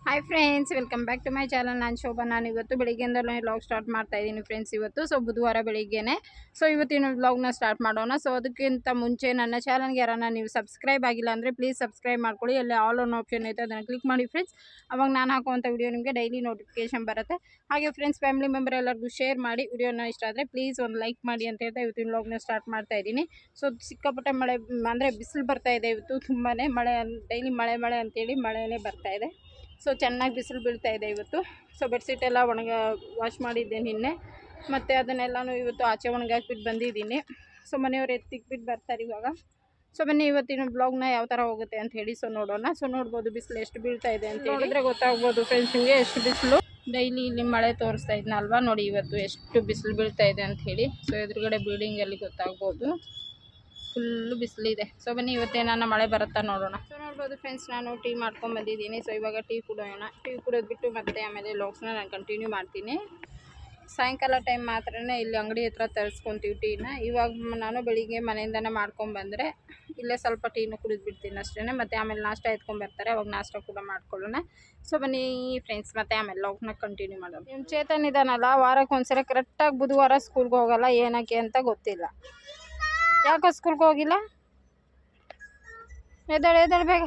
Hi friends, welcome back to my channel. ನಾನು ಶೋಭಾ. ನಾನು ಇವತ್ತು ಬೆಳಿಗ್ಗೆಯಿಂದಲೇ ವ್ಲಾಗ್ ಸ್ಟಾರ್ಟ್ ಮಾಡ್ತಾ ಇದ್ದೀನಿ ಫ್ರೆಂಡ್ಸ್. ಇವತ್ತು ಬುಧವಾರ ಬೆಳಿಗ್ಗೆನೆ. ಇವತ್ತಿನ ವ್ಲಾಗ್ನ ಸ್ಟಾರ್ಟ್ ಮಾಡೋಣ. ಅದಕ್ಕಿಂತ ಮುಂಚೆ ನನ್ನ ಚಾನಲ್ಗೆ ಯಾರನ್ನ ನೀವು ಸಬ್ಸ್ಕ್ರೈಬ್ ಆಗಿಲ್ಲ ಅಂದರೆ ಪ್ಲೀಸ್ ಸಬ್ಸ್ಕ್ರೈಬ್ ಮಾಡ್ಕೊಳ್ಳಿ. ಅಲ್ಲಿ ಆಲ್ ಆನ್ ಆಪ್ಷನ್ ಐತೆ, ಅದನ್ನು ಕ್ಲಿಕ್ ಮಾಡಿ ಫ್ರೆಂಡ್ಸ್. ಅವಾಗ ನಾನು ಹಾಕುವಂಥ ವಿಡಿಯೋ ನಿಮಗೆ ಡೈಲಿ ನೋಟಿಫಿಕೇಶನ್ ಬರುತ್ತೆ. ಹಾಗೆ ಫ್ರೆಂಡ್ಸ್, ಫ್ಯಾಮಿಲಿ ಮೆಂಬರ್ ಎಲ್ಲರಿಗೂ ಶೇರ್ ಮಾಡಿ. ವಿಡಿಯೋನ ಇಷ್ಟ ಆದರೆ ಪ್ಲೀಸ್ ಒಂದು ಲೈಕ್ ಮಾಡಿ ಅಂತ ಹೇಳ್ತಾ ಇವತ್ತಿನ ವ್ಲಾಗ್ನ ಸ್ಟಾರ್ಟ್ ಮಾಡ್ತಾ ಇದ್ದೀನಿ. ಸಿಕ್ಕಾಪಟ್ಟೆ ಮಳೆ ಅಂದರೆ ಬಿಸಿಲು ಬರ್ತಾ ಇದೆ ಇವತ್ತು. ತುಂಬಾ ಮಳೆ, ಡೈಲಿ ಮಳೆ ಅಂತೇಳಿ ಮಳೆನೇ ಬರ್ತಾ ಇದೆ. ಚೆನ್ನಾಗಿ ಬಿಸಿಲು ಬೀಳ್ತಾ ಇದೆ ಇವತ್ತು. ಬೆಡ್ಶೀಟ್ ಎಲ್ಲ ವಾಶ್ ಮಾಡಿದ್ದೆ ನಿನ್ನೆ, ಮತ್ತು ಅದನ್ನೆಲ್ಲನೂ ಇವತ್ತು ಆಚೆ ಒಣಗಾಕ್ಬಿಟ್ಟು ಬಂದಿದ್ದೀನಿ. ಮನೆಯವ್ರು ಎತ್ತಿಕ್ಬಿಟ್ಟು ಬರ್ತಾರೆ ಇವಾಗ. ಬನ್ನಿ ಇವತ್ತಿನ ಬ್ಲಾಗ್ನ ಯಾವ ಥರ ಹೋಗುತ್ತೆ ಅಂತ ಹೇಳಿ ನೋಡೋಣ. ನೋಡ್ಬೋದು ಬಿಸಿಲು ಎಷ್ಟು ಬೀಳ್ತಾ ಇದೆ ಅಂತ ಹೇಳಿದ್ರೆ ಗೊತ್ತಾಗ್ಬೋದು ಫ್ರೆಂಡ್ಸ್ ನಿಮಗೆ ಎಷ್ಟು ಬಿಸಿಲು. ಡೈಲಿ ಇಲ್ಲಿ ಮಳೆ ತೋರಿಸ್ತಾ ಇದ್ನಲ್ವಾ, ನೋಡಿ ಇವತ್ತು ಎಷ್ಟು ಬಿಸಿಲು ಬೀಳ್ತಾ ಇದೆ ಅಂತ ಹೇಳಿ. ಎದುರುಗಡೆ ಬಿಲ್ಡಿಂಗಲ್ಲಿ ಗೊತ್ತಾಗ್ಬೋದು ಫುಲ್ಲು ಬಿಸಿಲಿದೆ. ಬನ್ನಿ ಇವತ್ತೇನಾನ ಮಳೆ ಬರುತ್ತಾ ನೋಡೋಣ. ನೋಡ್ಬೋದು ಫ್ರೆಂಡ್ಸ್, ನಾನು ಟೀ ಮಾಡ್ಕೊಂಡು ಬಂದಿದ್ದೀನಿ. ಇವಾಗ ಟೀ ಕುಡಿಯೋಣ. ಟೀ ಕುಡಿದ್ಬಿಟ್ಟು ಮತ್ತೆ ಆಮೇಲೆ ವ್ಲಾಗ್ಸ್ನ ನಾನು ಕಂಟಿನ್ಯೂ ಮಾಡ್ತೀನಿ. ಸಾಯಂಕಾಲ ಟೈಮ್ ಮಾತ್ರ ಇಲ್ಲಿ ಅಂಗಡಿ ಹತ್ರ ತರಿಸ್ಕೊತೀವಿ ಟೀನ. ಇವಾಗ ನಾನು ಬೆಳಿಗ್ಗೆ ಮನೆಯಿಂದನೇ ಮಾಡ್ಕೊಂಡ್ಬಂದರೆ ಇಲ್ಲೇ ಸ್ವಲ್ಪ ಟೀನ ಕುಡಿದ್ಬಿಡ್ತೀನಿ ಅಷ್ಟೇ. ಮತ್ತು ಆಮೇಲೆ ನಾಷ್ಟ ಎತ್ಕೊಂಡ್ಬರ್ತಾರೆ, ಅವಾಗ ನಾಷ್ಟ ಕೂಡ ಮಾಡ್ಕೊಳ್ಳೋಣ. ಬನ್ನಿ ಫ್ರೆಂಡ್ಸ್, ಮತ್ತೆ ಆಮೇಲೆ ವ್ಲಾಗ್ನ ಕಂಟಿನ್ಯೂ ಮಾಡೋಣ. ನಿಮ್ಮ ಚೇತನ್ ಇದ್ದಾನಲ್ಲ, ವಾರಕ್ಕೆ ಒಂದ್ಸರಿ ಕರೆಕ್ಟಾಗಿ ಬುಧವಾರ ಸ್ಕೂಲ್ಗೆ ಹೋಗಲ್ಲ. ಏನಕ್ಕೆ ಅಂತ ಗೊತ್ತಿಲ್ಲ. ಯಾಕೋ ಸ್ಕೂಲ್ಗೆ ಹೋಗಿಲ್ಲ? ಎದ್ದೇಳು ಬೇಗ.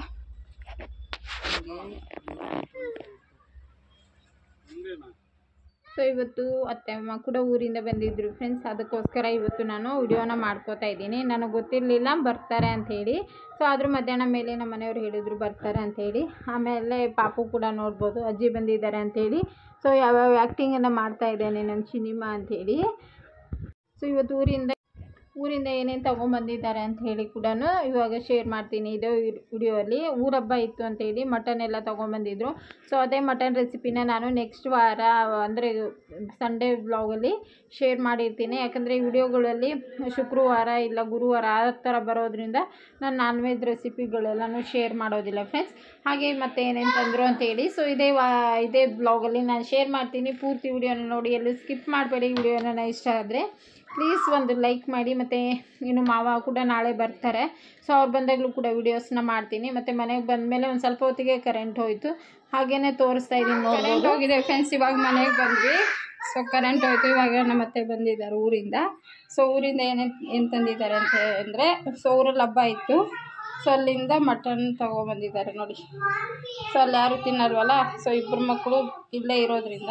ಇವತ್ತು ಅತ್ತೆ ಅಮ್ಮ ಕೂಡ ಊರಿಂದ ಬಂದಿದ್ರು ಫ್ರೆಂಡ್ಸ್. ಅದಕ್ಕೋಸ್ಕರ ಇವತ್ತು ನಾನು ವಿಡಿಯೋನ ಮಾಡ್ಕೋತಾ ಇದ್ದೀನಿ. ನನಗೆ ಗೊತ್ತಿರಲಿಲ್ಲ ಬರ್ತಾರೆ ಅಂಥೇಳಿ. ಆದರೂ ಮಧ್ಯಾಹ್ನ ಮೇಲೆ ನಮ್ಮ ಮನೆಯವ್ರು ಹೇಳಿದರು ಬರ್ತಾರೆ ಅಂಥೇಳಿ. ಆಮೇಲೆ ಪಾಪು ಕೂಡ ನೋಡ್ಬೋದು, ಅಜ್ಜಿ ಬಂದಿದ್ದಾರೆ ಅಂಥೇಳಿ. ಯಾವ್ಯಾವ ಆ್ಯಕ್ಟಿಂಗನ್ನು ಮಾಡ್ತಾ ಇದ್ದೇನೆ ನನ್ನ ಸಿನಿಮಾ ಅಂಥೇಳಿ. ಇವತ್ತು ಊರಿಂದ ಏನೇನು ತೊಗೊಂಬಂದಿದ್ದಾರೆ ಅಂತ ಹೇಳಿ ಕೂಡ ಇವಾಗ ಶೇರ್ ಮಾಡ್ತೀನಿ ಇದೇ ವಿಡಿಯೋಲ್ಲಿ. ಊರಹಬ್ಬ ಇತ್ತು ಅಂತೇಳಿ ಮಟನ್ ಎಲ್ಲ ತೊಗೊಂಬಂದಿದ್ರು. ಅದೇ ಮಟನ್ ರೆಸಿಪಿನ ನಾನು ನೆಕ್ಸ್ಟ್ ವಾರ ಅಂದರೆ ಸಂಡೇ ವ್ಲಾಗಲ್ಲಿ ಶೇರ್ ಮಾಡಿರ್ತೀನಿ. ಯಾಕಂದರೆ ಈ ವಿಡಿಯೋಗಳಲ್ಲಿ ಶುಕ್ರವಾರ ಇಲ್ಲ ಗುರುವಾರ ಆ ಥರ ಬರೋದ್ರಿಂದ ನಾನು ನಾನ್ ವೆಜ್ ರೆಸಿಪಿಗಳೆಲ್ಲನೂ ಶೇರ್ ಮಾಡೋದಿಲ್ಲ ಫ್ರೆಂಡ್ಸ್. ಹಾಗೆ ಮತ್ತೆ ಏನೇನು ತಂದರು ಅಂತೇಳಿ ಇದೇ ವ್ಲಾಗಲ್ಲಿ ನಾನು ಶೇರ್ ಮಾಡ್ತೀನಿ. ಪೂರ್ತಿ ವಿಡಿಯೋನ ನೋಡಿ, ಎಲ್ಲೂ ಸ್ಕಿಪ್ ಮಾಡಬೇಡಿ. ವಿಡಿಯೋನ ಇಷ್ಟ ಆದರೆ ಪ್ಲೀಸ್ ಒಂದು ಲೈಕ್ ಮಾಡಿ. ಮತ್ತು ಇನ್ನು ಮಾವ ಕೂಡ ನಾಳೆ ಬರ್ತಾರೆ. ಅವ್ರು ಬಂದಾಗಲೂ ಕೂಡ ವೀಡಿಯೋಸ್ನ ಮಾಡ್ತೀನಿ. ಮತ್ತು ಮನೆಗೆ ಬಂದಮೇಲೆ ಒಂದು ಸ್ವಲ್ಪ ಹೊತ್ತಿಗೆ ಕರೆಂಟ್ ಹೋಯಿತು, ಹಾಗೇ ತೋರಿಸ್ತಾ ಇದ್ದೀನಿ. ಕರೆಂಟ್ ಹೋಗಿದೆ ಫ್ರೆಂಡ್ಸ್. ಇವಾಗ ಮನೆಗೆ ಬಂದ್ವಿ. ಕರೆಂಟ್ ಹೋಯಿತು. ಇವಾಗ ನಮ್ಮ ಅತ್ತೆ ಬಂದಿದ್ದಾರೆ ಊರಿಂದ. ಊರಿಂದ ಏನು ತಂದಿದ್ದಾರೆ ಅಂತ ಅಂದರೆ ಊರಲ್ಲಿ ಹಬ್ಬ ಇತ್ತು. ಅಲ್ಲಿಂದ ಮಟನ್ ತೊಗೊಬಂದಿದ್ದಾರೆ ನೋಡಿ. ಅಲ್ಲಿ ಯಾರು ತಿನ್ನಲ್ವಲ್ಲ, ಇಬ್ಬರು ಮಕ್ಕಳು ಇಲ್ಲೇ ಇರೋದ್ರಿಂದ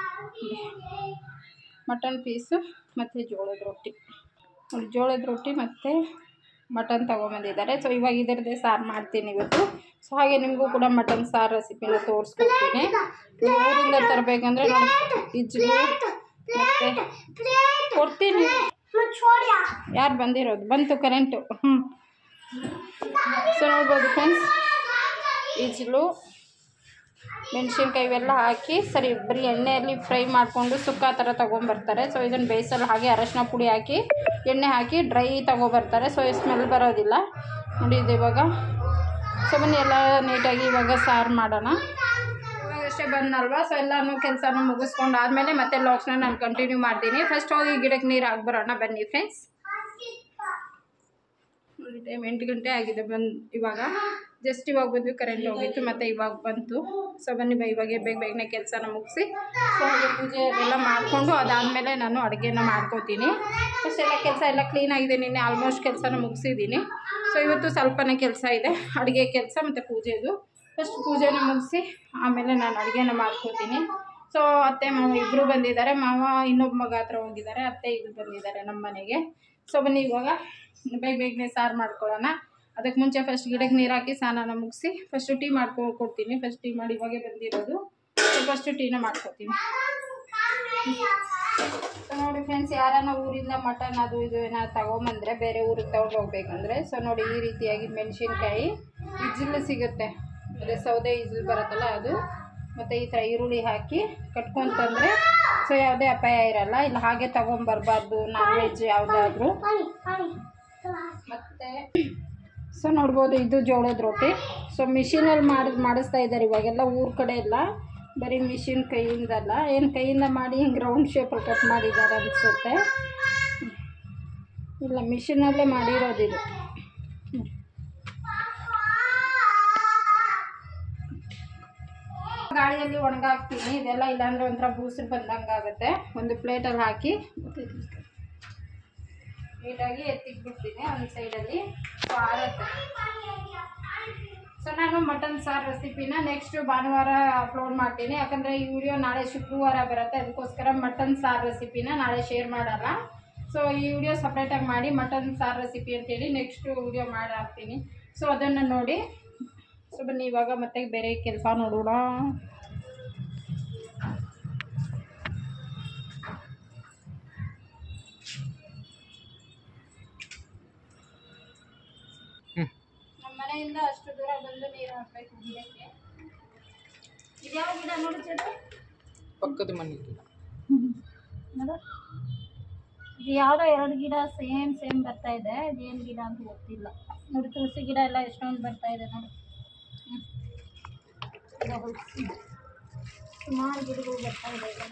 ಮಟನ್ ಪೀಸು ಮತ್ತು ಜೋಳದ ರೊಟ್ಟಿ ಮತ್ತು ಮಟನ್ ತೊಗೊಂಬಂದಿದ್ದಾರೆ. ಇವಾಗ ಇದರದ್ದೇ ಸಾರು ಮಾಡ್ತೀನಿ ಇವತ್ತು. ಹಾಗೆ ನಿಮಗೂ ಕೂಡ ಮಟನ್ ಸಾರು ರೆಸಿಪಿನ ತೋರಿಸ್ಕೊಡ್ತೀನಿ. ಊರಿಂದ ತರಬೇಕಂದ್ರೆ ನೋಡಿ, ಇಜ್ಜು ಮತ್ತು ಕೊಡ್ತೀನಿ. ಯಾರು ಬಂದಿರೋದು? ಬಂತು ಕರೆಂಟು. ನೋಡ್ಬೋದು ಫ್ರೆಂಡ್ಸ್, ಇಜ್ಲು ಮೆಣಸಿನ್ಕಾಯಿ ಇವೆಲ್ಲ ಹಾಕಿ ಬರೀ ಎಣ್ಣೆಯಲ್ಲಿ ಫ್ರೈ ಮಾಡಿಕೊಂಡು ಸುಕ್ಕ ಥರ ತೊಗೊಂಬರ್ತಾರೆ. ಇದನ್ನು ಬೇಯಿಸಲು ಹಾಗೆ ಅರಶಿನ ಪುಡಿ ಹಾಕಿ ಎಣ್ಣೆ ಹಾಕಿ ಡ್ರೈ ತೊಗೊಬರ್ತಾರೆ. ಸ್ಮೆಲ್ ಬರೋದಿಲ್ಲ ನೋಡಿ. ಇದು ಇವಾಗ ಬನ್ನಿ ಎಲ್ಲ ನೀಟಾಗಿ ಇವಾಗ ಸಾರು ಮಾಡೋಣ. ಇವಾಗಷ್ಟೇ ಬಂದಲ್ವಾ, ಎಲ್ಲನೂ ಕೆಲಸನೂ ಮುಗಿಸ್ಕೊಂಡು ಆದಮೇಲೆ ಮತ್ತೆ ವ್ಲಾಗ್ಸ್ನ ನಾನು ಕಂಟಿನ್ಯೂ ಮಾಡ್ತೀನಿ. ಫಸ್ಟ್ ಹೋಗಿ ಗಿಡಕ್ಕೆ ನೀರು ಹಾಕ್ಬರೋಣ ಬನ್ನಿ ಫ್ರೆಂಡ್ಸ್. ನೋಡಿ ಟೈಮ್ 8 ಗಂಟೆ ಆಗಿದೆ. ಇವಾಗ ಜಸ್ಟ್ ಇವಾಗ ಬಂದ್ವಿ, ಕರೆಂಟ್ ಹೋಗಿತ್ತು ಮತ್ತು ಇವಾಗ ಬಂತು. ಬನ್ನಿ ಇವಾಗ ಬೇಗನೆ ಕೆಲಸನ ಮುಗಿಸಿ ಪೂಜೆ ಎಲ್ಲ ಮಾಡಿಕೊಂಡು ಅದಾದಮೇಲೆ ನಾನು ಅಡುಗೆನ ಮಾಡ್ಕೋತೀನಿ. ಎಲ್ಲ ಕೆಲಸ ಎಲ್ಲ ಕ್ಲೀನಾಗಿದೆ. ನಿನ್ನೆ ಆಲ್ಮೋಸ್ಟ್ ಕೆಲಸನ ಮುಗಿಸಿದ್ದೀನಿ. ಇವತ್ತು ಸ್ವಲ್ಪನೇ ಕೆಲಸ ಇದೆ, ಅಡುಗೆ ಕೆಲಸ ಮತ್ತು ಪೂಜೆದು. ಫಸ್ಟ್ ಪೂಜೆನ ಮುಗಿಸಿ ಆಮೇಲೆ ನಾನು ಅಡುಗೆನ ಮಾಡ್ಕೋತೀನಿ. ಅತ್ತೆ ಮಾವ ಇಬ್ಬರು ಬಂದಿದ್ದಾರೆ. ಮಾವ ಇನ್ನೊಬ್ಬ ಮಗ ಹತ್ರ ಹೋಗಿದ್ದಾರೆ, ಅತ್ತೆ ಇಬ್ಬರು ಬಂದಿದ್ದಾರೆ ನಮ್ಮ ಮನೆಗೆ. ಬನ್ನಿ ಇವಾಗ ಬೇಗನೆ ಸಾರು ಮಾಡ್ಕೊಳ್ಳೋಣ. ಅದಕ್ಕೆ ಮುಂಚೆ ಫಸ್ಟ್ ಗಿಡಕ್ಕೆ ನೀರು ಹಾಕಿ ಸ್ನಾನ ಮುಗಿಸಿ ಫಸ್ಟು ಟೀ ಮಾಡ್ಕೊಡ್ತೀನಿ. ಫಸ್ಟ್ ಟೀ ಮಾಡಿ ಇವಾಗೆ ಬಂದಿರೋದು. ಫಸ್ಟು ಟೀನ ಮಾಡ್ಕೊತೀನಿ. ನೋಡಿ ಫ್ರೆಂಡ್ಸ್, ಯಾರನ್ನ ಊರಿಂದ ಮಟನ್ ಅದು ಇದು ಏನಾದ್ರು ತೊಗೊಂಬಂದರೆ ಬೇರೆ ಊರಿಗೆ ತೊಗೊಂಡು ಹೋಗ್ಬೇಕಂದ್ರೆ ನೋಡಿ ಈ ರೀತಿಯಾಗಿ ಮೆಣಸಿನ್ಕಾಯಿ ಇಜ್ಲು ಸಿಗುತ್ತೆ, ಅದೇ ಸೌದೆ ಇಜ್ಲು ಬರುತ್ತಲ್ಲ ಅದು, ಮತ್ತು ಈ ಥರ ಈರುಳ್ಳಿ ಹಾಕಿ ಕಟ್ಕೊಂತಂದರೆ ಯಾವುದೇ ಅಪಾಯ ಇರಲ್ಲ. ಇಲ್ಲ ಹಾಗೆ ತೊಗೊಂಬರ್ಬಾರ್ದು ನಾನ್ ವೆಜ್ ಯಾವುದಾದ್ರೂ. ಮತ್ತು ನೋಡ್ಬೋದು ಇದು ಜೋಳದ ರೊಟ್ಟಿ. ಮಿಷಿನಲ್ಲಿ ಮಾಡಿಸ್ತಾ ಇದ್ದಾರೆ ಇವಾಗೆಲ್ಲ ಊರ ಕಡೆ ಎಲ್ಲ. ಬರೀ ಮಿಷಿನ್ ಕೈಯಿಂದಲ್ಲ, ಏನು ಕೈಯಿಂದ ಮಾಡಿ ಹಿಂಗೆ ರೌಂಡ್ ಶೇಪಲ್ಲಿ ಕಟ್ ಮಾಡಿದ್ದಾರೆ ಅನಿಸುತ್ತೆ. ಇಲ್ಲ, ಮಿಷಿನಲ್ಲೇ ಮಾಡಿರೋದಿದು. ಗಾಳಿಯಲ್ಲಿ ಒಣಗಾಕ್ತೀನಿ. ಇದೆಲ್ಲ ಇಲ್ಲಾಂದರೆ ಒಂಥರ ಬೂಸರು ಬಂದಂಗೆ ಆಗುತ್ತೆ. ಒಂದು ಪ್ಲೇಟಲ್ಲಿ ಹಾಕಿ ನೀಟಾಗಿ ಎತ್ತಿಟ್ಬಿಡ್ತೀನಿ ಒಂದು ಸೈಡಲ್ಲಿ. ಸೊ ಆರುತ್ತೆ. ಸೊ ನಾನು ಮಟನ್ ಸಾರು ರೆಸಿಪಿನ ನೆಕ್ಸ್ಟ್ ಭಾನುವಾರ ಅಪ್ಲೋಡ್ ಮಾಡ್ತೀನಿ. ಯಾಕಂದರೆ ಈ ವಿಡಿಯೋ ನಾಳೆ ಶುಕ್ರವಾರ ಬರುತ್ತೆ. ಅದಕ್ಕೋಸ್ಕರ ಮಟನ್ ಸಾರು ರೆಸಿಪಿನ ನಾಳೆ ಶೇರ್ ಮಾಡಲ್ಲ. ಸೊ ಈ ವಿಡಿಯೋ ಸಪ್ರೇಟಾಗಿ ಮಾಡಿ ಮಟನ್ ಸಾರು ರೆಸಿಪಿ ಅಂತೇಳಿ ನೆಕ್ಸ್ಟ್ ವಿಡಿಯೋ ಮಾಡಿ ಹಾಕ್ತೀನಿ. ಸೊ ಅದನ್ನು ನೋಡಿ. ಸೊ ಬನ್ನಿ ಇವಾಗ ಮತ್ತೆ ಬೇರೆ ಕೆಲಸ ನೋಡೋಣ. ನಮ್ಮ ಮನೆಯಿಂದ ಅಷ್ಟು ದೂರ ಬಂದು ನೀರು ಹಾಕಬೇಕು ಗಿಡಕ್ಕೆ. ಇದ್ಯಾವ ಗಿಡ ನೋಡುತ್ತೆ? ಪಕ್ಕದ ಮನೆ ಗಿಡ. ಇದು ಯಾವುದೋ 2 ಗಿಡ ಸೇಮ್ ಬರ್ತಾ ಇದೆ. ಇದೇನು ಗಿಡ ಅಂತ ಗೊತ್ತಿಲ್ಲ ನೋಡಿ. ತುಳಸಿ ಗಿಡ ಎಲ್ಲ ಎಷ್ಟೊಂದು ಬರ್ತಾ ಇದೆ ನೋಡಿ. ಸುಮಾರು ಗಿಡಗಳು ಬರ್ತಾ ಇದೆ ಇವಾಗ.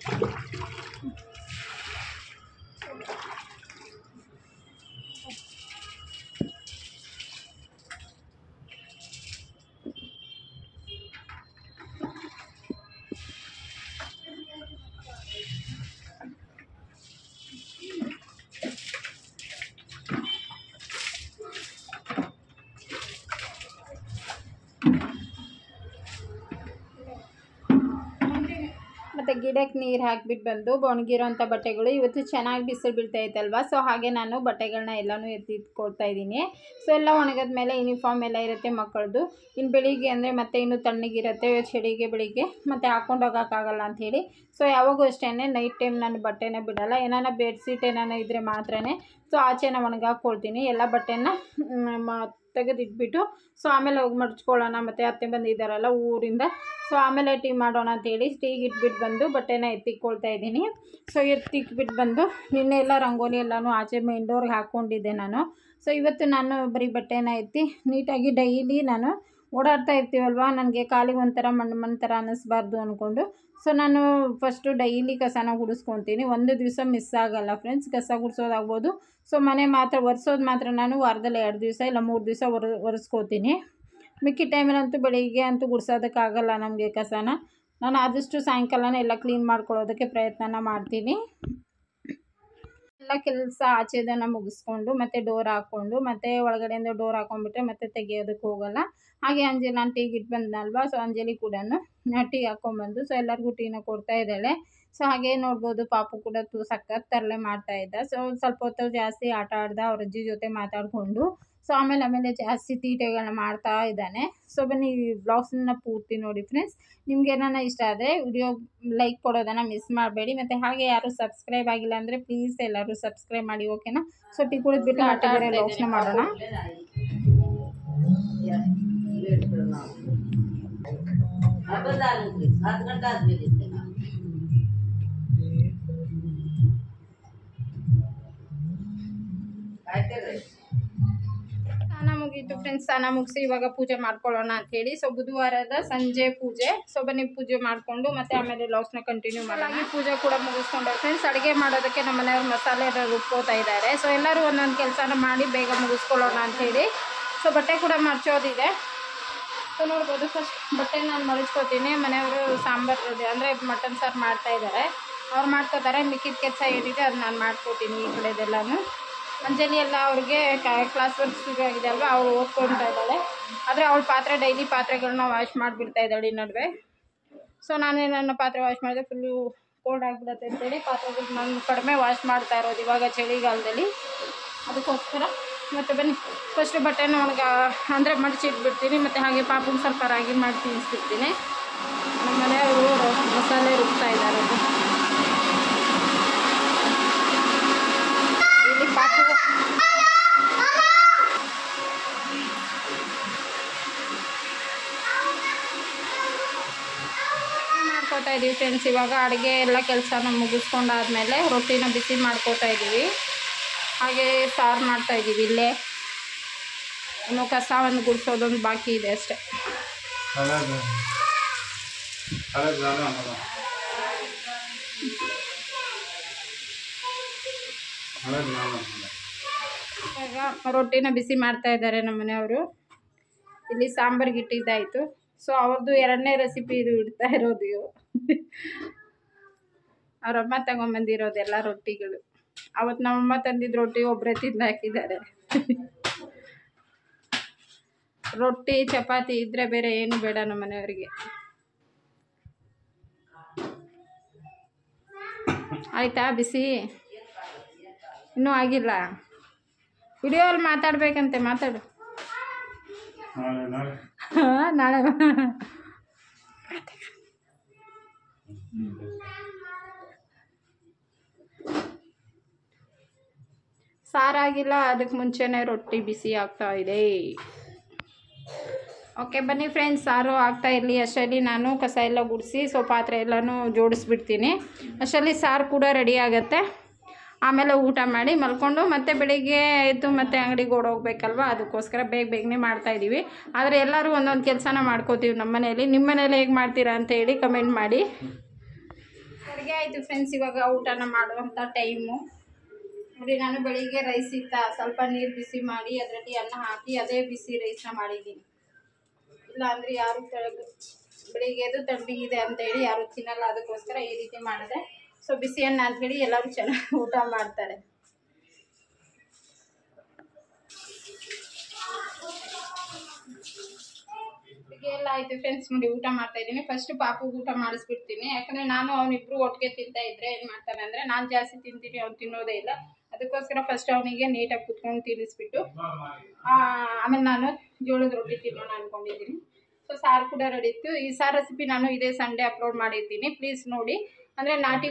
ಮತ್ತು ಗಿಡಕ್ಕೆ ನೀರು ಹಾಕಿಬಿಟ್ಟು ಬಂದು ಒಣಗಿರೋಂಥ ಬಟ್ಟೆಗಳು ಇವತ್ತು ಚೆನ್ನಾಗಿ ಬಿಸಿಲು ಬೀಳ್ತಾಯಿತ್ತಲ್ವ. ಸೊ ಹಾಗೆ ನಾನು ಬಟ್ಟೆಗಳನ್ನ ಎಲ್ಲನೂ ಎತ್ತಿಟ್ಕೊಳ್ತಾ ಇದ್ದೀನಿ. ಸೊ ಎಲ್ಲ ಒಣಗಿದ ಮೇಲೆ ಯೂನಿಫಾರ್ಮ್ ಎಲ್ಲ ಇರುತ್ತೆ ಮಕ್ಕಳದು. ಇನ್ನು ಬೆಳಿಗ್ಗೆ ಅಂದರೆ ಮತ್ತೆ ಇನ್ನೂ ತಣ್ಣಗಿರುತ್ತೆ ಚಳಿಗೆ ಬೆಳಿಗ್ಗೆ ಮತ್ತು ಹಾಕ್ಕೊಂಡು ಹೋಗೋಕ್ಕಾಗಲ್ಲ ಅಂಥೇಳಿ. ಸೊ ಯಾವಾಗೂ ಅಷ್ಟೇ ನೈಟ್ ಟೈಮ್ ನಾನು ಬಟ್ಟೆನ ಬಿಡೋಲ್ಲ. ಏನಾರ ಬೆಡ್ಶೀಟ್ ಏನಾರ ಇದ್ದರೆ ಮಾತ್ರನೇ ಸೊ ಆಚೆನ ಒಣಗಾಕ್ಕೊಳ್ತೀನಿ. ಎಲ್ಲ ಬಟ್ಟೆನ ತೆಗೆದಿಟ್ಬಿಟ್ಟು ಸೊ ಆಮೇಲೆ ಹೋಗಿ ಮಡ್ಚ್ಕೊಳ್ಳೋಣ. ಮತ್ತು ಅತ್ತೆ ಬಂದಿದ್ದಾರಲ್ಲ ಊರಿಂದ. ಸೊ ಆಮೇಲೆ ಟೀ ಮಾಡೋಣ ಅಂತೇಳಿ ಟೀಗೆ ಇಟ್ಬಿಟ್ಟು ಬಂದು ಬಟ್ಟೆನ ಎತ್ತಿಕ್ಕೊಳ್ತಾ ಇದ್ದೀನಿ. ಸೊ ಎತ್ತಿಕ್ಬಿಟ್ಟು ಬಂದು ನಿನ್ನೆ ಎಲ್ಲ ರಂಗೋಲಿ ಎಲ್ಲನೂ ಆಚೆ ಮೇನ್ ಡೋರ್ಗೆ ಹಾಕ್ಕೊಂಡಿದ್ದೆ ನಾನು. ಸೊ ಇವತ್ತು ನಾನು ಬರೀ ಬಟ್ಟೆನ ಎತ್ತಿ ನೀಟಾಗಿ ಡೈಲಿ ನಾನು ಓಡಾಡ್ತಾ ಇರ್ತೀವಲ್ವ, ನನಗೆ ಕಾಲಿಗೆ ಒಂಥರ ಮಣ್ಣು ಥರ ಅನ್ನಿಸ್ಬಾರ್ದು ಅಂದ್ಕೊಂಡು ಸೊ ನಾನು ಫಸ್ಟು ಡೈಲಿ ಕಸನ ಗುಡಿಸ್ಕೊತೀನಿ. ಒಂದು ದಿವಸ ಮಿಸ್ ಆಗೋಲ್ಲ ಫ್ರೆಂಡ್ಸ್. ಕಸ ಗುಡಿಸೋದಾಗ್ಬೋದು. ಸೊ ಮನೆ ಮಾತ್ರ ಒರೆಸೋದು ಮಾತ್ರ ನಾನು ವಾರದಲ್ಲಿ 2 ದಿವಸ ಇಲ್ಲ 3 ದಿವಸ ಒರೆಸ್ಕೋತೀನಿ. ಮಿಕ್ಕಿ ಟೈಮಲ್ಲಂತೂ ಬೆಳಿಗ್ಗೆ ಅಂತೂ ಗುಡಿಸೋದಕ್ಕಾಗಲ್ಲ ನಮಗೆ ಕಸನ. ನಾನು ಆದಷ್ಟು ಸಾಯಂಕಾಲನೇ ಎಲ್ಲ ಕ್ಲೀನ್ ಮಾಡ್ಕೊಳ್ಳೋದಕ್ಕೆ ಪ್ರಯತ್ನ ಮಾಡ್ತೀನಿ. ಎಲ್ಲ ಕೆಲಸ ಆಚೆದನ್ನು ಮುಗಿಸ್ಕೊಂಡು ಮತ್ತು ಡೋರ್ ಹಾಕ್ಕೊಂಡು ಮತ್ತು ಒಳಗಡೆಯಿಂದ ಡೋರ್ ಹಾಕ್ಕೊಂಡ್ಬಿಟ್ರೆ ಮತ್ತೆ ತೆಗಿಯೋದಕ್ಕೆ ಹೋಗೋಲ್ಲ. ಹಾಗೆ ಅಂಜಲಿ ನಾನು ಟೀಗೆ ಇಟ್ಟು ಬಂದನಲ್ವ. ಸೊ ಅಂಜಲಿ ಕೂಡ ಟೀ ಹಾಕ್ಕೊಂಡ್ಬಂದು ಸೊ ಎಲ್ಲರಿಗೂ ಟೀನ ಕೊಡ್ತಾ ಇದ್ದಾಳೆ. ಸೊ ಹಾಗೆ ನೋಡ್ಬೋದು ಪಾಪು ಕೂಡ ಸಖತ್ ತರಲೆ ಮಾಡ್ತಾಯಿದ್ದ. ಸೊ ಸ್ವಲ್ಪ ಹೊತ್ತು ಜಾಸ್ತಿ ಆಟ ಆಡ್ದ ಅವ್ರ ಅಜ್ಜಿ ಜೊತೆ ಮಾತಾಡಿಕೊಂಡು. ಸೊ ಆಮೇಲೆ ಜಾಸ್ತಿ ತೀಟೆಗಳನ್ನ ಮಾಡ್ತಾ ಇದ್ದಾನೆ. ಸೊ ಬನ್ನಿ ವ್ಲಾಗ್ಸನ್ನ ಪೂರ್ತಿ ನೋಡಿ ಫ್ರೆಂಡ್ಸ್. ನಿಮ್ಗೆ ಏನಾರ ಇಷ್ಟ ಆದರೆ ವಿಡಿಯೋ ಲೈಕ್ ಕೊಡೋದನ್ನು ಮಿಸ್ ಮಾಡಬೇಡಿ. ಮತ್ತು ಹಾಗೆ ಯಾರು ಸಬ್ಸ್ಕ್ರೈಬ್ ಆಗಿಲ್ಲ ಅಂದರೆ ಪ್ಲೀಸ್ ಎಲ್ಲರೂ ಸಬ್ಸ್ಕ್ರೈಬ್ ಮಾಡಿ, ಓಕೆನಾ? ಸೊ ಟೀ ಕುಡಿದ್ಬಿಟ್ಟು ಆಟ ಆಡೋ ವ್ಲಾಗ್ಸ್ನ ಮಾಡೋಣ. ಸ್ನಾನ ಮುಗೀತು ಫ್ರೆಂಡ್ಸ್. ಸ್ನಾನ ಮುಗಿಸಿ ಇವಾಗ ಪೂಜೆ ಮಾಡ್ಕೊಳ್ಳೋಣ ಅಂಥೇಳಿ. ಸೊ ಬುಧವಾರದ ಸಂಜೆ ಪೂಜೆ. ಸೊ ಬನ್ನಿ ಪೂಜೆ ಮಾಡಿಕೊಂಡು ಮತ್ತೆ ಆಮೇಲೆ ವ್ಲಾಗ್ಸ್ನ ಕಂಟಿನ್ಯೂ ಮಾಡೋಣ. ಪೂಜೆ ಕೂಡ ಮುಗಿಸ್ಕೊಂಡ್ರೆ ಫ್ರೆಂಡ್ಸ್ ಅಡುಗೆ ಮಾಡೋದಕ್ಕೆ ನಮ್ಮ ಮನೆಯವ್ರು ಮಸಾಲೆ ರುಬ್ಕೋತಾ ಇದ್ದಾರೆ. ಸೊ ಎಲ್ಲರೂ ಒಂದೊಂದು ಕೆಲಸನ ಮಾಡಿ ಬೇಗ ಮುಗಿಸ್ಕೊಳ್ಳೋಣ ಅಂಥೇಳಿ. ಸೊ ಬಟ್ಟೆ ಕೂಡ ಮಡ್ಚೋದಿದೆ. ಸೊ ನೋಡ್ಬೋದು ಫಸ್ಟ್ ಬಟ್ಟೆ ನಾನು ಮಡಚ್ಕೋತೀನಿ. ಮನೆಯವರು ಸಾಂಬಾರು ಅಂದರೆ ಮಟನ್ ಸಾರು ಮಾಡ್ತಾಯಿದ್ದಾರೆ. ಅವ್ರು ಮಾಡ್ಕೋತಾರೆ. ಮಿಕ್ಕಿದ ಕೆಲಸ ಏನಿದೆ ಅದು ನಾನು ಮಾಡ್ಕೋತೀನಿ ಈ ಕಡೆದೆಲ್ಲನೂ. ಅಂಜಲಿ ಎಲ್ಲ ಅವ್ರಿಗೆ ಕ್ಲಾಸ್ ವರ್ಕ್ ಶುರು ಆಗಿದೆ ಅಲ್ವಾ, ಅವ್ರು ಓದ್ಕೊಳ್ತಾ ಇದ್ದಾಳೆ. ಆದರೆ ಅವಳು ಡೈಲಿ ಪಾತ್ರೆಗಳನ್ನ ವಾಶ್ ಮಾಡಿಬಿಡ್ತಾ ಇದ್ದಾಳೆ ಈ ನಡುವೆ. ಸೊ ನಾನೇ ನನ್ನ ಪಾತ್ರೆ ವಾಶ್ ಮಾಡಿದೆ. ಫುಲ್ಲು ಕೋಲ್ಡ್ ಆಗಿಬಿಡುತ್ತೆ ಅಂತೇಳಿ ಪಾತ್ರೆಗಳು ನಾನು ಕಡಿಮೆ ವಾಶ್ ಮಾಡ್ತಾ ಇರೋದು ಇವಾಗ ಚಳಿಗಾಲದಲ್ಲಿ. ಅದಕ್ಕೋಸ್ಕರ ಮತ್ತು ಬನ್ನಿ ಫಸ್ಟು ಬಟ್ಟೆನ ಅಂದರೆ ಮಡಚಿಟ್ಬಿಡ್ತೀನಿ. ಮತ್ತು ಹಾಗೆ ಪಾಪುಗೆ ಸ್ವಲ್ಪ ರಾಗಿ ಮಾಡಿ ತಿನ್ನಿಸ್ಬಿಡ್ತೀನಿ. ನಮ್ಮ ಮನೆಯವರು ಮಸಾಲೆ ರುಬ್ತಾ ಇದ್ದಾರೆ. ಇಲ್ಲಿ ಪಾಪು ಮಾಡ್ಕೋತಾ ಇದ್ದೀವಿ ಫ್ರೆಂಡ್ಸ್. ಇವಾಗ ಅಡುಗೆ ಎಲ್ಲ ಕೆಲಸನ ಮುಗಿಸ್ಕೊಂಡಾದ್ಮೇಲೆ ರೊಟ್ಟಿನ ಬಿಸಿ ಮಾಡ್ಕೋತಾ ಇದ್ದೀವಿ. ಹಾಗೆ ಸಾರು ಮಾಡ್ತಾಯಿದ್ದೀವಿ. ಇಲ್ಲೇ ಇನ್ನು ಕಸ ಒಂದು ಗುಡಿಸೋದೊಂದು ಬಾಕಿ ಇದೆ ಅಷ್ಟೆ. ಇವಾಗ ರೊಟ್ಟಿನ ಬಿಸಿ ಮಾಡ್ತಾ ಇದ್ದಾರೆ ನಮ್ಮ ಮನೆಯವರು. ಇಲ್ಲಿ ಸಾಂಬಾರ್ಗೆ ಇಟ್ಟಿದ್ದಾಯಿತು. ಸೊ ಅವ್ರದ್ದು 2ನೇ ರೆಸಿಪಿ ಇದು ಇಡ್ತಾ ಇರೋದು. ಅವರಮ್ಮ ತಗೊಂಬಂದಿರೋದೆಲ್ಲ ರೊಟ್ಟಿಗಳು. ಅವತ್ತು ನಮ್ಮಮ್ಮ ತಂದಿದ್ದು ರೊಟ್ಟಿ ಒಬ್ಬರೇ ತಿಂದು ಹಾಕಿದ್ದಾರೆ. ರೊಟ್ಟಿ ಚಪಾತಿ ಇದ್ದರೆ ಬೇರೆ ಏನು ಬೇಡ ನಮ್ಮ ಮನೆಯವರಿಗೆ. ಆಯಿತಾ ಬಿಸಿ? ಇನ್ನೂ ಆಗಿಲ್ಲ. ವಿಡಿಯೋಲ್ಲಿ ಮಾತಾಡಬೇಕಂತೆ, ಮಾತಾಡು. ನಾಳೆ ಸಾರಾಗಿಲ್ಲ, ಅದಕ್ಕೆ ಮುಂಚೆನೇ ರೊಟ್ಟಿ ಬಿಸಿ ಆಗ್ತಾ ಇದೆ. ಓಕೆ ಬನ್ನಿ ಫ್ರೆಂಡ್ಸ್, ಸಾರು ಆಗ್ತಾ ಇರಲಿ. ಅಷ್ಟರಲ್ಲಿ ನಾನು ಕಸ ಎಲ್ಲ ಗುಡಿಸಿ ಪಾತ್ರೆ ಎಲ್ಲನೂ ಜೋಡಿಸ್ಬಿಡ್ತೀನಿ. ಅಷ್ಟರಲ್ಲಿ ಸಾರು ಕೂಡ ರೆಡಿ ಆಗುತ್ತೆ. ಆಮೇಲೆ ಊಟ ಮಾಡಿ ಮಲ್ಕೊಂಡು ಮತ್ತೆ ಬೆಳಿಗ್ಗೆ ಆಯಿತು ಮತ್ತೆ ಅಂಗಡಿಗೆ ಓಡೋಗ್ಬೇಕಲ್ವ, ಅದಕ್ಕೋಸ್ಕರ ಬೇಗನೆ ಮಾಡ್ತಾಯಿದ್ದೀವಿ. ಆದರೆ ಎಲ್ಲರೂ ಒಂದೊಂದು ಕೆಲಸನ ಮಾಡ್ಕೋತೀವಿ ನಮ್ಮ ಮನೇಲಿ. ನಿಮ್ಮ ಮನೇಲಿ ಹೇಗೆ ಮಾಡ್ತೀರಾ ಅಂತ ಹೇಳಿ ಕಮೆಂಟ್ ಮಾಡಿ. ಅಡುಗೆ ಆಯಿತು ಫ್ರೆಂಡ್ಸ್, ಇವಾಗ ಊಟನ ಮಾಡುವಂಥ ಟೈಮು. ನೋಡಿ, ನಾನು ಬೆಳಿಗ್ಗೆ ರೈಸ್ ಇತ್ತ ಸ್ವಲ್ಪ ನೀರು ಬಿಸಿ ಮಾಡಿ ಅದರಲ್ಲಿ ಅನ್ನ ಹಾಕಿ ಅದೇ ಬಿಸಿ ರೈಸ್ನ ಮಾಡಿದ್ದೀನಿ. ಇಲ್ಲ ಅಂದರೆ ಯಾರು ಬೆಳಿಗ್ಗೆ ಎದ್ದು ತಣ್ಣಗಿದೆ ಅಂತೇಳಿ ಯಾರು ತಿನ್ನಲ್ಲ, ಅದಕ್ಕೋಸ್ಕರ ಈ ರೀತಿ ಮಾಡಿದೆ. ಸೊ ಬಿಸಿ ಅನ್ನ ಅಂತೇಳಿ ಎಲ್ಲರೂ ಚೆನ್ನಾಗಿ ಊಟ ಮಾಡ್ತಾರೆ. ಎಲ್ಲ ಆಯಿತು ಫ್ರೆಂಡ್ಸ್, ನೋಡಿ ಊಟ ಮಾಡ್ತಾ ಇದ್ದೀನಿ. ಫಸ್ಟ್ ಪಾಪುಗೆ ಊಟ ಮಾಡಿಸ್ಬಿಡ್ತೀನಿ. ಯಾಕಂದರೆ ನಾನು ಅವನಿಬ್ರು ಒಟ್ಟಿಗೆ ತಿಂತಾ ಇದ್ದರೆ ಏನು ಮಾಡ್ತಾನೆ ಅಂದರೆ, ನಾನು ಜಾಸ್ತಿ ತಿಂತೀನಿ, ಅವ್ನು ತಿನ್ನೋದೇ ಇಲ್ಲ. ಅದಕ್ಕೋಸ್ಕರ ಫಸ್ಟ್ ಅವನಿಗೆ ನೀಟಾಗಿ ಕುತ್ಕೊಂಡು ತಿನ್ನಿಸ್ಬಿಟ್ಟು ಆಮೇಲೆ ನಾನು ಜೋಳದ ರೊಟ್ಟಿ ತಿನ್ನೋಣ ಅಂದ್ಕೊಂಡಿದ್ದೀನಿ. ಸೊ ಸಾರು ಕೂಡ ರೆಡಿ ಇತ್ತು. ಈ ಸಾರು ರೆಸಿಪಿ ನಾನು ಇದೇ ಸಂಡೇ ಅಪ್ಲೋಡ್ ಮಾಡಿರ್ತೀನಿ, ಪ್ಲೀಸ್ ನೋಡಿ. ಅಂದರೆ ನಾಟಿ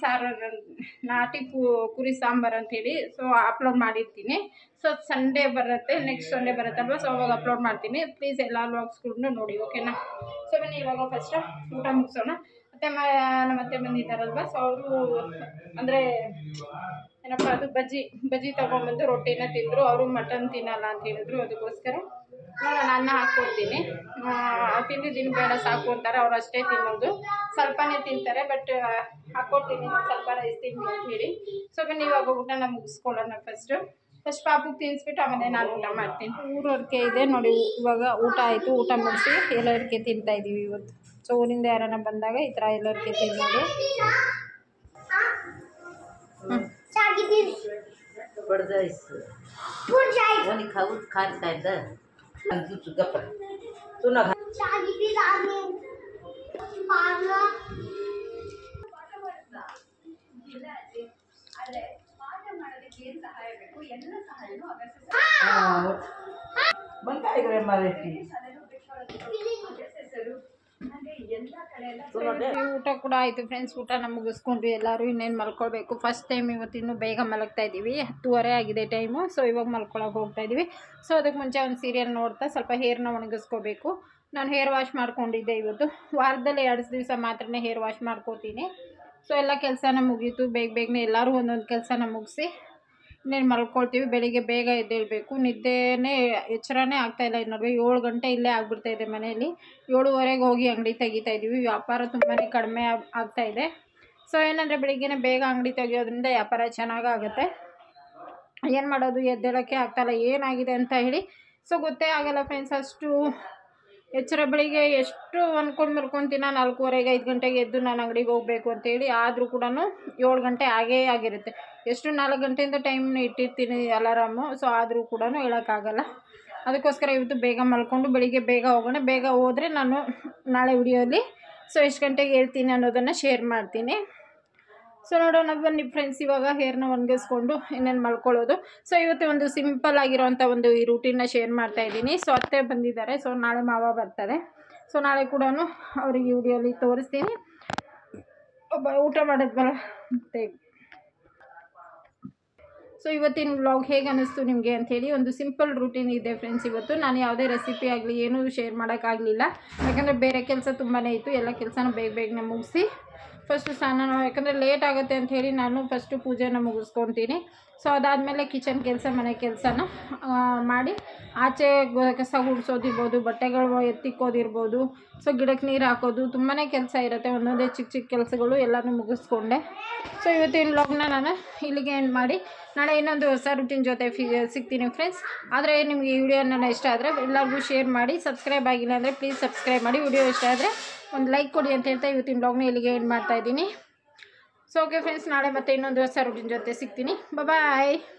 ಕುರಿ ಸಾಂಬಾರು ಅಂಥೇಳಿ ಸೊ ಅಪ್ಲೋಡ್ ಮಾಡಿರ್ತೀನಿ. ಸೊ ಸಂಡೇ ಬರುತ್ತೆ, ನೆಕ್ಸ್ಟ್ ಸಂಡೇ ಬರುತ್ತಲ್ವ, ಸೊ ಅವಾಗ ಅಪ್ಲೋಡ್ ಮಾಡ್ತೀನಿ. ಪ್ಲೀಸ್ ಎಲ್ಲ ವ್ಲಾಗ್ಸ್ಗಳನ್ನೂ ನೋಡಿ, ಓಕೆನಾ? ಸೊ ಬನ್ನಿ ಇವಾಗ ಫಸ್ಟ್ ಊಟ ಮುಗಿಸೋಣ. ನಮ್ಮತ್ತೆ ಬಂದಿದ್ದಾರಲ್ವ, ಸೊ ಅವರು ಅಂದರೆ ಏನಪ್ಪ ಅದು ಬಜ್ಜಿ ತೊಗೊಂಬಂದು ರೊಟ್ಟಿನ ತಿಂದರು. ಅವರು ಮಟನ್ ತಿನ್ನಲ್ಲ ಅಂತ ಹೇಳಿದ್ರು, ಅದಕ್ಕೋಸ್ಕರ ನಾನು ಅನ್ನ ಹಾಕ್ಕೊಡ್ತೀನಿ. ತಿಂದಿದ್ದೀನಿ ಬೇಡ ಸಾಕು ಅಂತಾರೆ, ಅವ್ರು ಅಷ್ಟೇ ತಿನ್ನೋದು, ಸ್ವಲ್ಪನೇ ತಿಂತಾರೆ. ಬಟ್ ಹಾಕ್ಕೊಡ್ತೀನಿ ಸ್ವಲ್ಪ ರೈಸ್ ತಿನ್ನಿ ಅಂತ ಹೇಳಿ. ಸೊ ಬನ್ನಿ ಇವಾಗ ಊಟನ ಮುಗಿಸ್ಕೊಳ್ಳೋಣ. ಫಸ್ಟ್ ಪಾಪುಗೆ ತಿನ್ನಿಸ್ಬಿಟ್ಟು ಆಮೇಲೆ ನಾನು ಊಟ ಮಾಡ್ತೀನಿ. ಊರವರಿಗೆ ಇದೆ ನೋಡಿ, ಇವಾಗ ಊಟ ಆಯಿತು. ಊಟ ಮುಗಿಸಿ ಎಲ್ಲರಿಗೆ ತಿಂತಾಯಿದ್ದೀವಿ ಇವತ್ತು. ಸೊ ಊರಿಂದ ಯಾರನ್ನ ಬಂದಾಗ ಈ ಥರ ಎಲ್ಲರಿಗೆ ತಿನ್ನೋದು. ಊಟ ಕೂಡ ಆಯಿತು ಫ್ರೆಂಡ್ಸ್. ಊಟನ ಮುಗಿಸ್ಕೊಂಡ್ವಿ ಎಲ್ಲರೂ. ಇನ್ನೇನು ಮಲ್ಕೊಳ್ಬೇಕು. ಫಸ್ಟ್ ಟೈಮ್ ಇವತ್ತಿನ್ನೂ ಬೇಗ ಮಲಗ್ತಾ ಇದ್ದೀವಿ. 10:30 ಆಗಿದೆ ಟೈಮು. ಸೊ ಇವಾಗ ಮಲ್ಕೊಳಕ್ಕೆ ಹೋಗ್ತಾ ಇದ್ದೀವಿ. ಸೊ ಅದಕ್ಕೆ ಮುಂಚೆ ಒಂದು ಸೀರಿಯಲ್ ನೋಡ್ತಾ ಸ್ವಲ್ಪ ಹೇರ್ನ ಒಣಗಿಸ್ಕೋಬೇಕು. ನಾನು ಹೇರ್ ವಾಶ್ ಮಾಡ್ಕೊಂಡಿದ್ದೆ ಇವತ್ತು. ವಾರದಲ್ಲಿ 2 ದಿವಸ ಮಾತ್ರನೇ ಹೇರ್ ವಾಶ್ ಮಾಡ್ಕೋತೀನಿ. ಸೊ ಎಲ್ಲ ಕೆಲಸನ ಮುಗೀತು. ಬೇಗನೆ ಎಲ್ಲರೂ ಒಂದೊಂದು ಕೆಲಸನ ಮುಗಿಸಿ ಇನ್ನೇನು ಮಲ್ಕೊಳ್ತೀವಿ. ಬೆಳಿಗ್ಗೆ ಬೇಗ ಎದ್ದೇಳಬೇಕು. ನಿದ್ದೆನೇ ಎಚ್ಚರನೇ ಆಗ್ತಾಯಿಲ್ಲ. ನೋಡಿ 7 ಗಂಟೆ ಇಲ್ಲೇ ಆಗಿಬಿಡ್ತಾಯಿದೆ ಮನೆಯಲ್ಲಿ. 7:30ಗೆ ಹೋಗಿ ಅಂಗಡಿ ತೆಗಿತಾ ಇದ್ದೀವಿ. ವ್ಯಾಪಾರ ತುಂಬಾ ಕಡಿಮೆ ಆಗ್ತಾಯಿದೆ. ಸೊ ಏನಂದರೆ ಬೆಳಿಗ್ಗೆ ಬೇಗ ಅಂಗಡಿ ತೆಗಿಯೋದ್ರಿಂದ ವ್ಯಾಪಾರ ಚೆನ್ನಾಗಾಗುತ್ತೆ. ಏನು ಮಾಡೋದು, ಎದ್ದೇಳೋಕ್ಕೆ ಆಗ್ತಾಯಿಲ್ಲ, ಏನಾಗಿದೆ ಅಂತ ಹೇಳಿ. ಸೊ ಗೊತ್ತೇ ಆಗಲ್ಲ ಫ್ರೆಂಡ್ಸ್. ಅಷ್ಟು ಎಚ್ಚರ ಬೆಳಿಗ್ಗೆ ಎಷ್ಟು ಅಂದ್ಕೊಂಡು ಮಲ್ಕೊತೀನ 4:30 5 ಗಂಟೆಗೆ ಎದ್ದು ನಾನು ಅಂಗಡಿಗೆ ಹೋಗಬೇಕು ಅಂತೇಳಿ. ಆದರೂ ಕೂಡ 7 ಗಂಟೆ ಆಗೇ ಆಗಿರುತ್ತೆ. ಎಷ್ಟು 4 ಗಂಟೆಯಿಂದ ಟೈಮ್ನ ಇಟ್ಟಿರ್ತೀನಿ ಅಲಾರಾಮು. ಸೊ ಆದರೂ ಕೂಡ ಹೇಳೋಕ್ಕಾಗಲ್ಲ. ಅದಕ್ಕೋಸ್ಕರ ಇವತ್ತು ಬೇಗ ಮಲ್ಕೊಂಡು ಬೆಳಿಗ್ಗೆ ಬೇಗ ಹೋಗೋಣ. ಬೇಗ ಹೋದರೆ ನಾನು ನಾಳೆ ವಿಡಿಯೋಲಿ ಸೊ ಎಷ್ಟು ಗಂಟೆಗೆ ಹೇಳ್ತೀನಿ ಅನ್ನೋದನ್ನು ಶೇರ್ ಮಾಡ್ತೀನಿ. ಸೊ ನೋಡೋಣ ಬನ್ನಿ ಫ್ರೆಂಡ್ಸ್. ಇವಾಗ ಹೇರ್ನ ಒಣಗಿಸ್ಕೊಂಡು ಇನ್ನೇನು ಮಲ್ಕೊಳ್ಳೋದು. ಸೊ ಇವತ್ತು ಒಂದು ಸಿಂಪಲ್ ಆಗಿರೋಂಥ ಒಂದು ಈ ರೂಟೀನ್ನ ಶೇರ್ ಮಾಡ್ತಾಯಿದ್ದೀನಿ. ಸೊ ಅತ್ತೆ ಬಂದಿದ್ದಾರೆ. ಸೊ ನಾಳೆ ಮಾವ ಬರ್ತಾರೆ. ಸೊ ನಾಳೆ ಕೂಡ ಅವರಿಗೆ ವಿಡಿಯೋಲಿ ತೋರಿಸ್ತೀನಿ. ಊಟ ಮಾಡೋದ್ವಲ್ಲ ಮತ್ತೆ. ಸೊ ಇವತ್ತಿನ ವ್ಲಾಗ್ ಹೇಗೆ ಅನ್ನಿಸ್ತು ನಿಮಗೆ ಅಂಥೇಳಿ. ಒಂದು ಸಿಂಪಲ್ ರೂಟೀನ್ ಇದೆ ಫ್ರೆಂಡ್ಸ್. ಇವತ್ತು ನಾನು ಯಾವುದೇ ರೆಸಿಪಿ ಆಗಲಿ ಏನೂ ಶೇರ್ ಮಾಡೋಕ್ಕಾಗಲಿಲ್ಲ. ಯಾಕಂದರೆ ಬೇರೆ ಕೆಲಸ ತುಂಬಾ ಇತ್ತು. ಎಲ್ಲ ಕೆಲಸನೂ ಬೇಗನೆ ಮುಗಿಸಿ ಫಸ್ಟು ಸ್ನಾನ, ಯಾಕಂದರೆ ಲೇಟ್ ಆಗುತ್ತೆ ಅಂತ ಹೇಳಿ ನಾನು ಫಸ್ಟು ಪೂಜೆನ ಮುಗಿಸ್ಕೊತೀನಿ. ಸೊ ಅದಾದಮೇಲೆ ಕಿಚನ್ ಕೆಲಸ, ಮನೆ ಕೆಲಸನ ಮಾಡಿ ಆಚೆ ಕಸ ಗುಡಿಸೋದಿರ್ಬೋದು, ಬಟ್ಟೆಗಳು ಎತ್ತಿಕ್ಕೋದಿರ್ಬೋದು, ಸೊ ಗಿಡಕ್ಕೆ ನೀರು ಹಾಕೋದು, ತುಂಬಾ ಕೆಲಸ ಇರುತ್ತೆ. ಒಂದೊಂದೇ ಚಿಕ್ಕ ಚಿಕ್ಕ ಕೆಲಸಗಳು ಎಲ್ಲನೂ ಮುಗಿಸ್ಕೊಂಡೆ. ಸೊ ಇವತ್ತಿನ ವ್ಲಾಗ್ನ ನಾನು ಇಲ್ಲಿಗೆ ಎಂಡ್ ಮಾಡಿ ನಾಳೆ ಇನ್ನೊಂದು ಹೊಸ ರೂಟೀನ್ ಜೊತೆ ಸಿಗ್ತೀನಿ ಫ್ರೆಂಡ್ಸ್. ಆದರೆ ನಿಮಗೆ ಈ ವಿಡಿಯೋ ನನ್ನ ಇಷ್ಟ ಆದರೆ ಎಲ್ಲರಿಗೂ ಶೇರ್ ಮಾಡಿ, ಸಬ್ಸ್ಕ್ರೈಬ್ ಆಗಿಲ್ಲ ಅಂದರೆ ಪ್ಲೀಸ್ ಸಬ್ಸ್ಕ್ರೈಬ್ ಮಾಡಿ. ವಿಡಿಯೋ ಇಷ್ಟ ಆದರೆ ಒಂದು ಲೈಕ್ ಕೊಡಿ ಅಂತ ಹೇಳ್ತಾ ಇವತ್ತಿನ ಬ್ಲಾಗ್ನ ಇಲ್ಲಿಗೆ ಎಂಡ್ ಮಾಡ್ತಾಯಿದ್ದೀನಿ. ಸೊ ಓಕೆ ಫ್ರೆಂಡ್ಸ್, ನಾಳೆ ಮತ್ತೆ ಇನ್ನೊಂದು ಹೊಸ ರೂಟೀನ್ ಜೊತೆ ಸಿಗ್ತೀನಿ. ಬಾಯ್.